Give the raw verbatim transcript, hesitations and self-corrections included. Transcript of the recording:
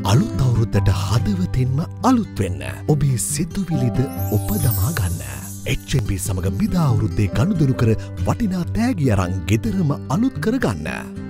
අලුත් අවුරුද්දට හදවතින්ම අලුත් වෙන්න. ඔබේ සිතුවිලිද උපදමා ගන්න. එච් එන් බී සමග විදා අවුරුද්දේ ගනුදෙනු කර වටිනා තෑගි අරන් ගෙදරම අලුත් කරගන්න.